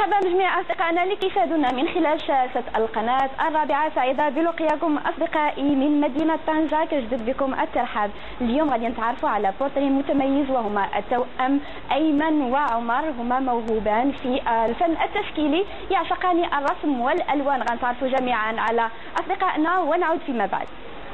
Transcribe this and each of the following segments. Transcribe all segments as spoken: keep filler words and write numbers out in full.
مرحبا بجميع أصدقائنا اللي كيشاهدونا من خلال شاشة القناة الرابعة. سعيدة بلقياكم أصدقائي من مدينة طنجة، كنجدد بكم الترحاب. اليوم غادي نتعرفوا على بورتري متميز وهما التوأم أيمن وعمر. هما موهوبان في الفن التشكيلي، يعشقان الرسم والألوان. غنتعرفوا جميعا على أصدقائنا ونعود فيما بعد.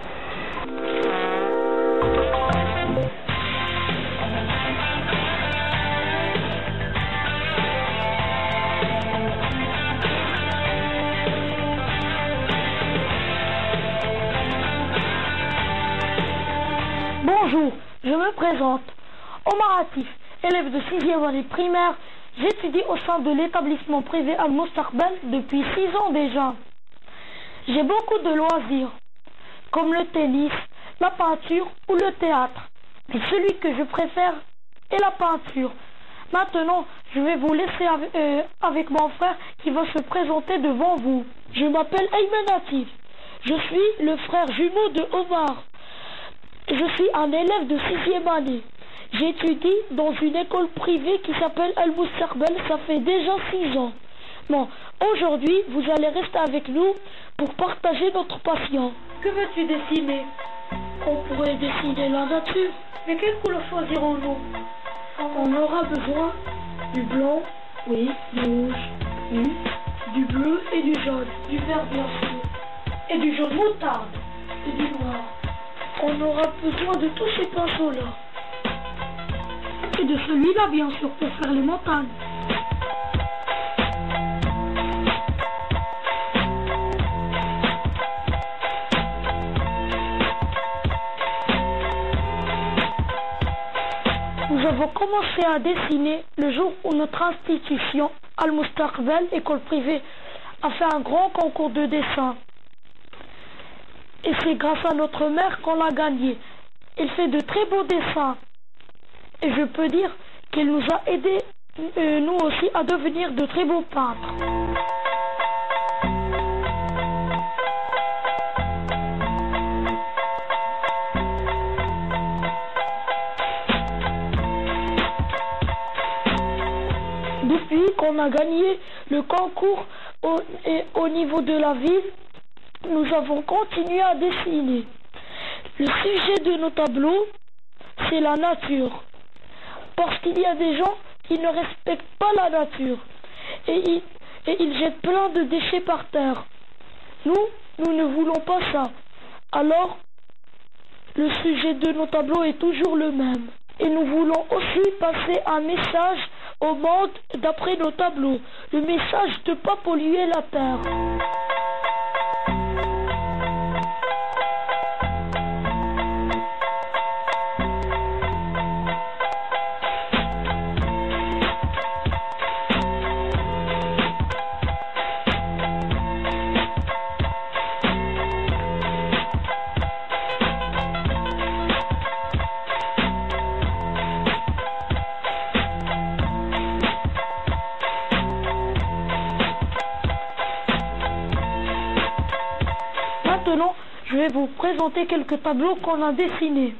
Bonjour, je me présente. Omar Atif, élève de sixième année primaire. J'étudie au sein de l'établissement privé Al-Mustaqbal depuis six ans déjà. J'ai beaucoup de loisirs, comme le tennis, la peinture ou le théâtre. Mais celui que je préfère est la peinture. Maintenant, je vais vous laisser avec, euh, avec mon frère qui va se présenter devant vous. Je m'appelle Imane Kada. Je suis le frère jumeau de Omar. Je suis un élève de sixième année. J'étudie dans une école privée qui s'appelle Al-Mustaqbal. Ça fait déjà six ans. Bon, aujourd'hui, vous allez rester avec nous pour partager notre passion. Que veux-tu dessiner? On pourrait dessiner la nature. Mais quelle couleur choisirons-nous? On aura besoin du blanc, oui, du rouge, oui, du bleu et du jaune, du vert bien sûr, et du jaune moutarde, et du noir. On aura besoin de tous ces pinceaux-là. Et de celui-là, bien sûr, pour faire les montagnes. Nous avons commencé à dessiner le jour où notre institution, Al-Mustaqbal, école privée, a fait un grand concours de dessin. Et c'est grâce à notre mère qu'on l'a gagné. Elle fait de très beaux dessins. Et je peux dire qu'elle nous a aidés, euh, nous aussi, à devenir de très beaux peintres. Depuis qu'on a gagné le concours au, et au niveau de la ville, nous avons continué à dessiner. Le sujet de nos tableaux, c'est la nature. Parce qu'il y a des gens qui ne respectent pas la nature. Et ils, et ils jettent plein de déchets par terre. Nous, nous ne voulons pas ça. Alors, le sujet de nos tableaux est toujours le même. Et nous voulons aussi passer un message au monde d'après nos tableaux. Le message de ne pas polluer la terre. Maintenant, je vais vous présenter quelques tableaux qu'on a dessinés.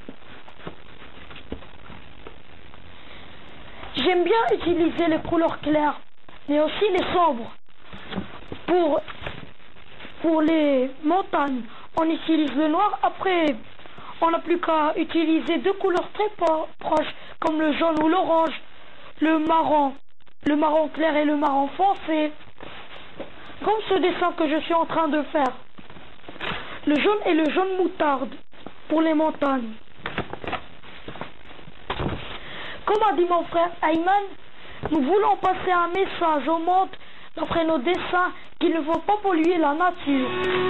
J'aime bien utiliser les couleurs claires, mais aussi les sombres. Pour, pour les montagnes, on utilise le noir. Après, on n'a plus qu'à utiliser deux couleurs très proches, comme le jaune ou l'orange, le marron, le marron clair et le marron foncé. Comme ce dessin que je suis en train de faire. Le jaune et le jaune moutarde pour les montagnes. Comme a dit mon frère Ayman, nous voulons passer un message au monde d'après nos dessins qu'il ne faut pas polluer la nature.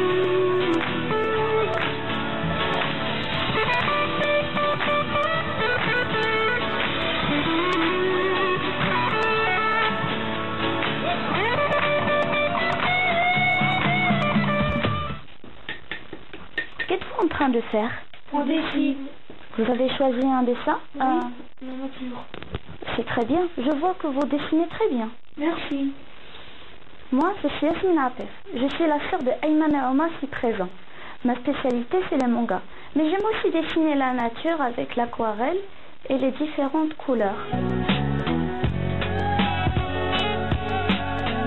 Qu'êtes-vous en train de faire? On dessine. Vous avez choisi un dessin? Oui, euh... la nature. C'est très bien. Je vois que vous dessinez très bien. Merci. Moi, je suis Imane Kada. Je suis la sœur de Ayman et Omar ici présent. Ma spécialité, c'est les mangas. Mais j'aime aussi dessiner la nature avec l'aquarelle et les différentes couleurs.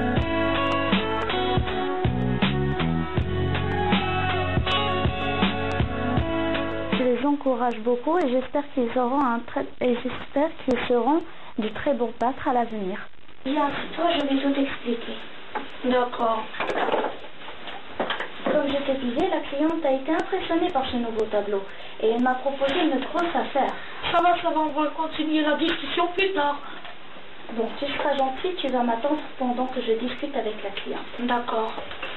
encourage beaucoup et j'espère qu'ils auront un très et j'espère qu'ils seront de très bons pâtres à l'avenir. Viens, toi, je vais tout expliquer. D'accord. Comme je te disais, la cliente a été impressionnée par ce nouveau tableau et elle m'a proposé une grosse affaire. Ça va, ça va, on va continuer la discussion plus tard. Bon, tu seras gentil, tu vas m'attendre pendant que je discute avec la cliente. D'accord.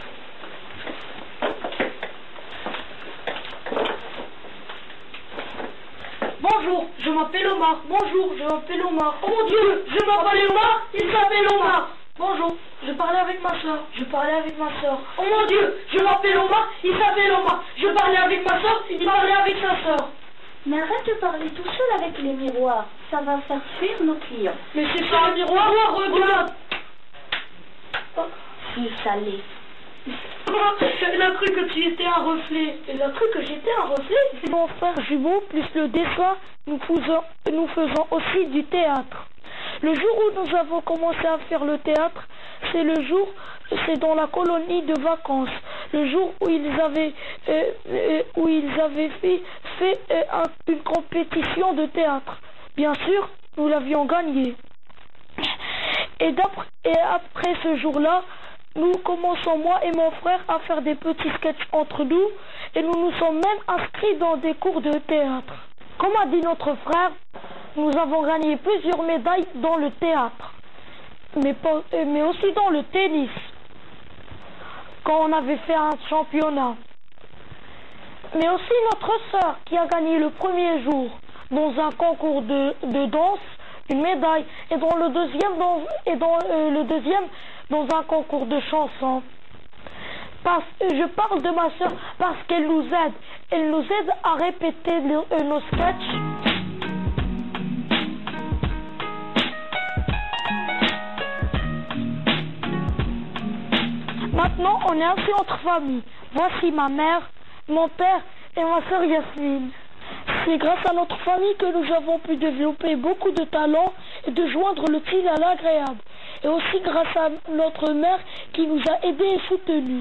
Bonjour, je m'appelle Omar. Bonjour, je m'appelle Omar. Oh mon Dieu, je m'appelle Omar, il s'appelle Omar. Bonjour, je parlais avec ma soeur. Je parlais avec ma soeur. Oh mon Dieu, je m'appelle Omar, il s'appelle Omar. Je parlais avec ma soeur, il parlait avec sa soeur. Mais arrête de parler tout seul avec les miroirs. Ça va faire fuir nos clients. Mais c'est ça, un miroir, regarde. Si, salé. Elle a cru que tu étais un reflet. Elle a cru que j'étais un reflet. Mon frère jumeau plus le dessin, nous faisons, nous faisons aussi du théâtre. Le jour où nous avons commencé à faire le théâtre, c'est le jour, c'est dans la colonie de vacances. Le jour où ils avaient, euh, euh, où ils avaient fait, fait euh, un, une compétition de théâtre. Bien sûr, nous l'avions gagnée. Et, et après ce jour-là, nous commençons, moi et mon frère, à faire des petits sketchs entre nous et nous nous sommes même inscrits dans des cours de théâtre. Comme a dit notre frère, nous avons gagné plusieurs médailles dans le théâtre, mais, pas, mais aussi dans le tennis, quand on avait fait un championnat. Mais aussi notre sœur qui a gagné le premier jour dans un concours de, de danse, une médaille, et dans le deuxième, dans, et dans euh, le deuxième dans un concours de chansons. Parce, je parle de ma soeur parce qu'elle nous aide. Elle nous aide à répéter le, euh, nos sketchs. Maintenant, on est assis entre familles. Voici ma mère, mon père et ma soeur Yasmine. C'est grâce à notre famille que nous avons pu développer beaucoup de talents et de joindre le utile à l'agréable. Et aussi grâce à notre mère qui nous a aidés et soutenus.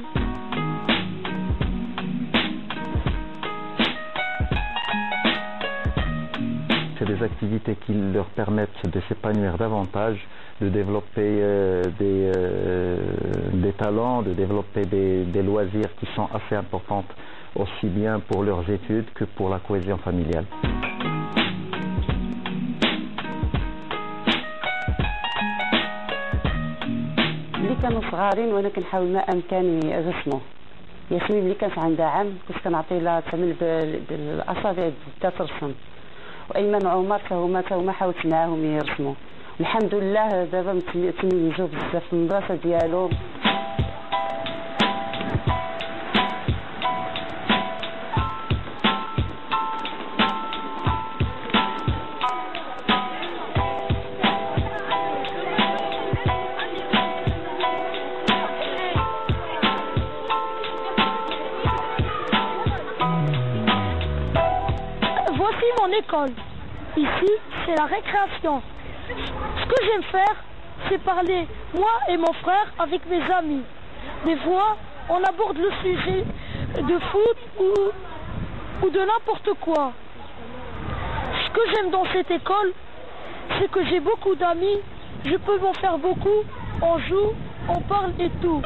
C'est des activités qui leur permettent de s'épanouir davantage, de développer euh, des, euh, des talents, de développer des, des loisirs qui sont assez importants aussi bien pour leurs études que pour la cohésion familiale. ملي كانوا صغارين وانا كنحاول ما امكاني ارسمو. ياسمين ملي كانت عندها عام كنت كنعطي لها تعمل بالاصابع بدا ترسم. وايمن وعمر هما هما حاولت معاهم يرسموا. الحمد لله دابا تميزوا بزاف في المدرسه ديالهم. Voici mon école. Ici, c'est la récréation. Ce que j'aime faire, c'est parler, moi et mon frère, avec mes amis. Des fois, on aborde le sujet de foot ou, ou de n'importe quoi. Ce que j'aime dans cette école, c'est que j'ai beaucoup d'amis, je peux m'en faire beaucoup, on joue, on parle et tout.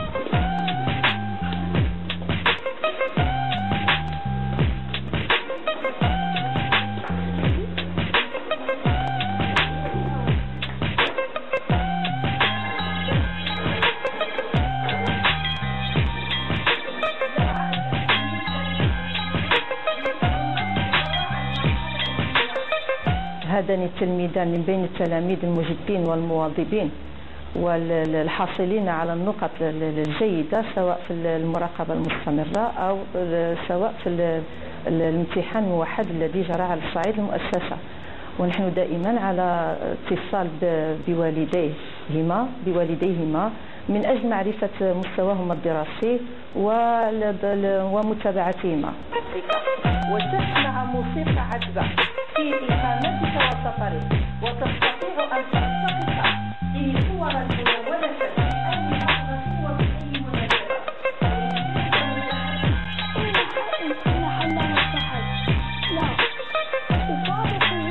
هذان التلميذان من بين التلاميذ المجدين والمواظبين والحاصلين على النقط الجيدة سواء في المراقبة المستمرة أو سواء في الامتحان الموحد الذي جرى على الصعيد المؤسسة. ونحن دائما على اتصال بوالديهما بوالديهما من أجل معرفة مستواهما الدراسي ومتابعتهما. وتسمع موسيقى عذبة في إقامتك وسفرك وتستطيع أن تلتقط في صور ملونة في أي لحظة وفي أي مناسبة. لا حل لا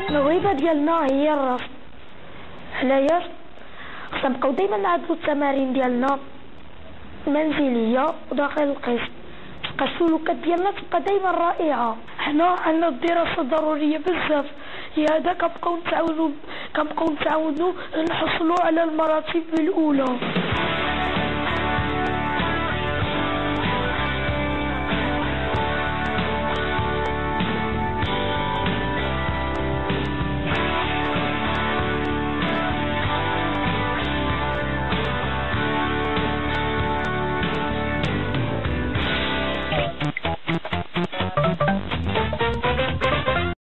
الوظيفة ديالنا هي الرسم. حنايا كنبقاو دايما نعدلو التمارين ديالنا المنزلية وداخل القسم، تبقى السلوكات ديالنا تبقى دايما رائعة. حنا عندنا الدراسة ضرورية بزاف، لهذا كنبقاو نتعاونو كنبقاو نتعاونو نحصلو على المراتب الأولى.